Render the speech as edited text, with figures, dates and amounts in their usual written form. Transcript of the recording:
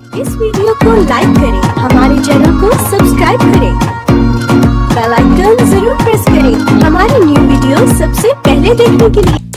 इस video को लाइक करें, हमारे चैनल को सब्सक्राइब करें, बेल आइकन जरूर प्रेस करें हमारी न्यू वीडियो सबसे पहले देखने के लिए।